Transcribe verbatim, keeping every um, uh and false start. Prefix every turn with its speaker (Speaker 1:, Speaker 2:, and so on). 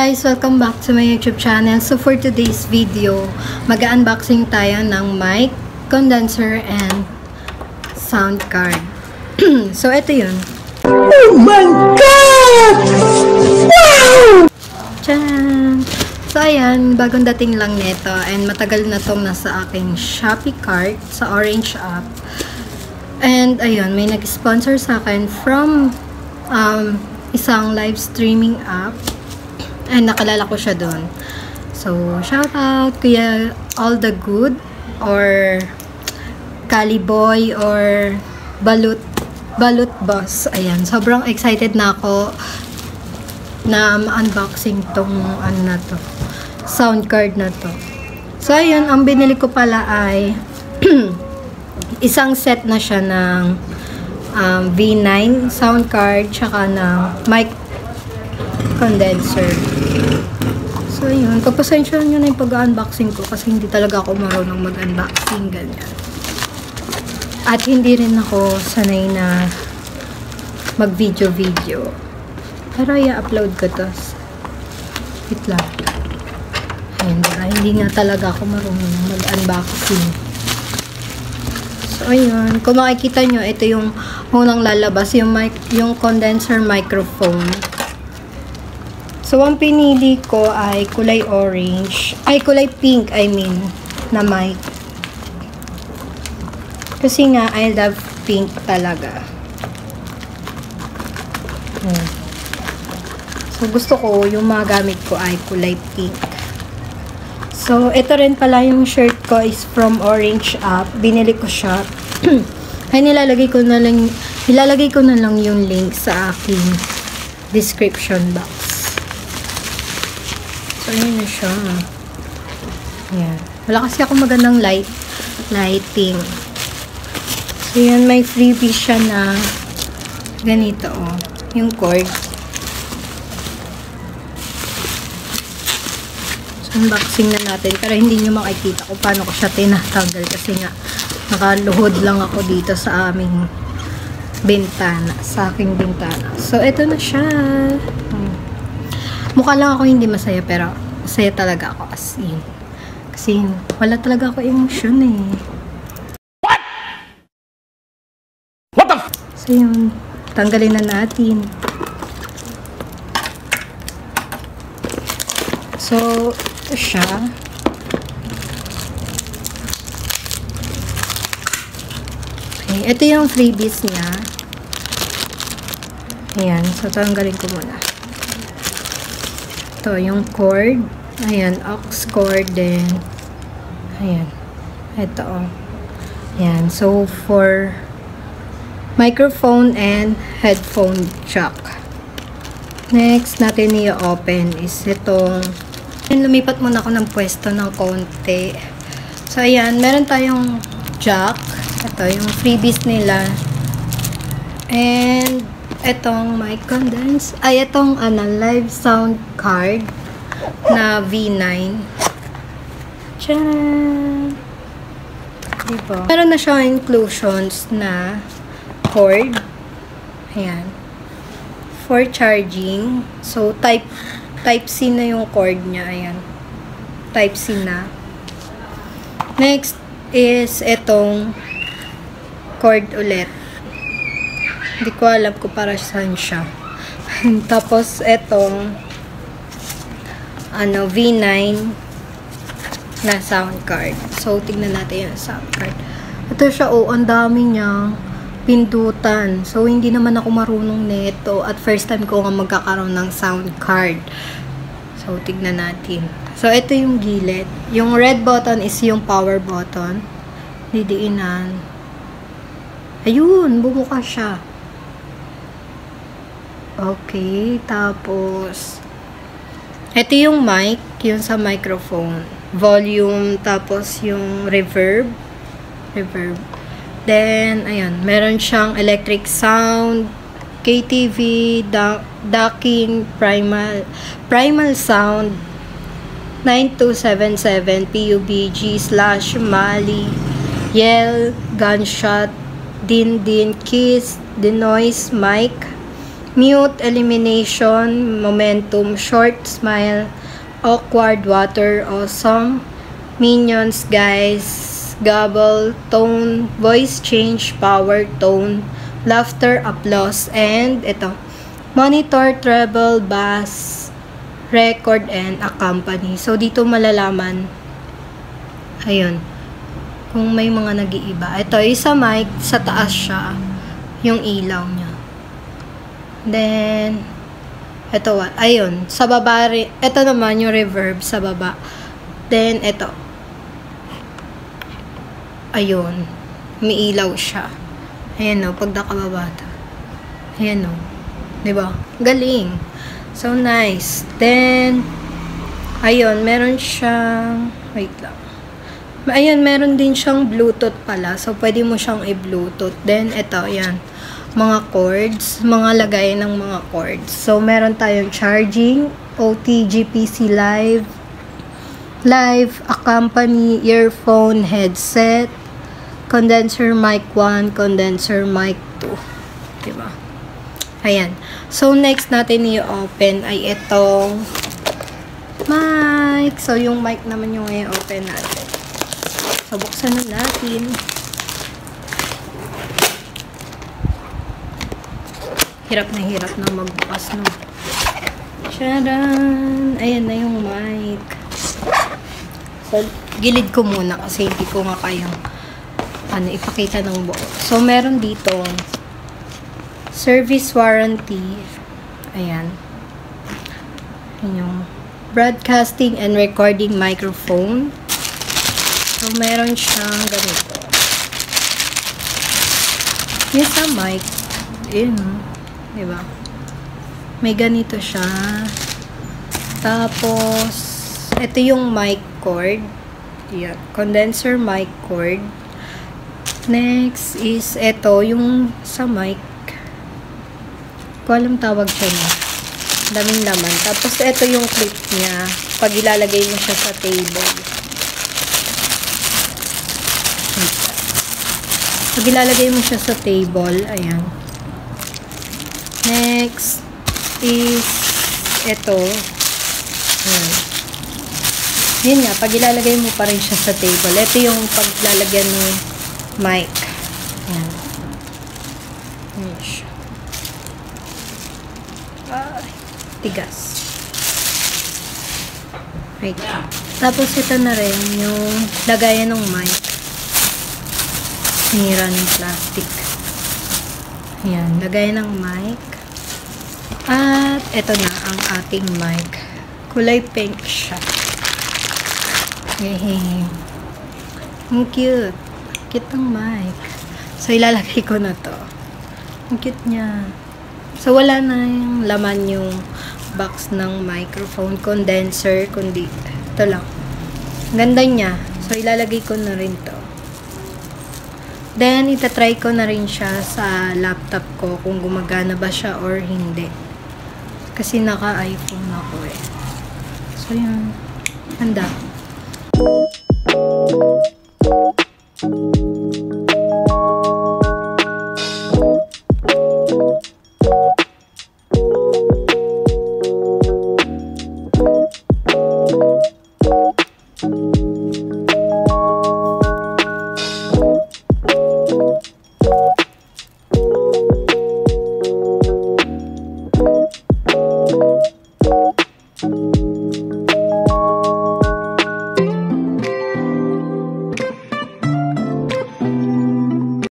Speaker 1: guys! Welcome back to my YouTube channel. So for today's video, mag-unboxing tayo ng mic, condenser, and sound card. So ito yun.
Speaker 2: Oh my God! Wow!
Speaker 1: Tcharan! So ayan, bagong dating lang nito and matagal na tong nasa aking Shopee cart sa Orange app. And ayun, may nag-sponsor sa akin from um, isang live streaming app. And nakalala ko siya doon. So, shout out Kuya All The Good or Kali Boy or Balut Balut Boss. Ayan, sobrang excited na ako na unboxing tong ano na to, sound card na to. So, ayun, ang binili ko pala ay isang set na siya ng um, V nine sound card tsaka ng mic condenser. So, yun. Pagpasensyahan nyo na yung pag-unboxing ko kasi hindi talaga ako marunong mag-unboxing, ganyan. At hindi rin ako sanay na mag-video-video. Pero i-upload ko to. Wait lang. Ayun, diba? Hindi nga talaga ako marunong mag-unboxing. So, ayun. Kung makikita nyo, ito yung unang lalabas, yung, mic yung condenser microphone. So, ang pinili ko ay kulay orange. Ay, kulay pink, I mean, na mic. Kasi nga, I love pink talaga. Hmm. So, gusto ko, yung mga gamit ko ay kulay pink. So, ito rin pala yung shirt ko is from Orange app. Binili ko siya. Ay, nilalagay ko na lang, nilalagay ko na lang yung link sa aking description box. So, ayun na siya. Ayan. Wala kasi ako magandang light, lighting. So, yan. May freebie siya na ganito, oh. Yung cord. So, unboxing na natin. Pero hindi nyo makikita kung paano ko siya tinatanggal. Kasi nga, nakaluhod lang ako dito sa aming bintana. Sa aking bintana. So, ito na siya. Hmm. Mukha lang ako hindi masaya, pero masaya talaga ako as in. Kasi wala talaga ako emotion eh.
Speaker 2: What? What the f?
Speaker 1: So yun, tanggalin na natin. So, ito siya. Okay, ito yung freebies niya. Ayan, so tanggalin ko muna. Ito, yung cord. Ayan, aux cord din. Ayan. Ito, oh. Ayan. So, for microphone and headphone jack. Next natin i-open is itong, and lumipat muna ako ng pwesto ng konti. So, ayan. Meron tayong jack. Ito, yung freebies nila. And etong mic condense, ay itong ano, live sound card na V nine. Tcharan! Diba? Meron na siya inclusions na cord. Ayan. For charging. So, type type C na yung cord niya. Ayan. Type C na. Next is itong cord ulit. Hindi ko alam kung para saan siya. Tapos, etong ano, V nine na sound card. So, tignan natin yung sound card. Ito siya, oh, ang dami niyang pindutan. So, hindi naman ako marunong nito. At first time ko nga magkakaroon ng sound card. So, tignan natin. So, ito yung gilid. Yung red button is yung power button. Didiinan. Ayun, bumuka siya. Okay, tapos ito yung mic, yung sa microphone, volume, tapos yung reverb, reverb. Then, ayan, meron siyang electric sound, K T V, docking, primal, primal sound, nine two seven seven, P U B G, slash, Mali, yell, gunshot, din din, kiss, denoise, mic, mute, elimination, momentum, short, smile, awkward, water, awesome, minions, guys, gobble, tone, voice change, power, tone, laughter, applause, and ito, monitor, treble, bass, record, and accompany. So, dito malalaman, ayun, kung may mga nag-iiba. Ito, isa mic, sa taas siya, yung ilaw niya. Then, ito, ayun, sa baba, ito naman yung reverb sa baba. Then, ito, ayun, may ilaw siya. Ayan o, pag nakababa ito. Ayan o, diba? Galing. So, nice. Then, ayun, meron siyang, wait lang. Ayun, meron din siyang Bluetooth pala. So, pwede mo siyang i-Bluetooth. Then, ito, ayan. Mga cords. Mga lagay ng mga cords. So, meron tayong charging, O T G P C live, live, accompany, earphone, headset, condenser mic one, condenser mic two. Diba? Ayan. So, next natin i-open ay itong mic. So, yung mic naman yung i-open natin. So, buksan na natin. Hirap na hirap na magbukas, no? Tcharan! Ayan na yung mic. So, gilid ko muna kasi hindi ko nga kayang ano, ipakita ng buo. So, meron dito service warranty. Ayan. Ayan yung broadcasting and recording microphone. So, meron siyang ganito. Yung sa mic, yun, diba? May ganito siya. Tapos, ito yung mic cord. Yan, condenser mic cord. Next is, ito, yung sa mic. Ko alam tawag siya na. Daming laman. Tapos, ito yung clip niya. Pag ilalagay mo siya sa table. Pag ilalagay mo siya sa table, ayan. Next is ito. Ayan. Yun nga, pag ilalagay mo pa rin siya sa table. Ito yung paglalagyan ng mic. Ayan. Ayan siya. Ay, tigas. Right. Tapos ito na rin yung lagayan ng mic. Sinira ng plastic. Ayan, lagay ng mic. At ito na ang ating mic. Kulay pink siya. Hehe. Ang cute. Cute ng mic. So, ilalagay ko na to. Ang cute niya. So, wala na yung laman yung box ng microphone condenser, kundi ito lang. Ganda niya. So, ilalagay ko na rin to. Then, itatry ko na rin siya sa laptop ko kung gumagana ba siya or hindi. Kasi naka-iPhone ako eh. So, yun. Handa.
Speaker 2: Thank you.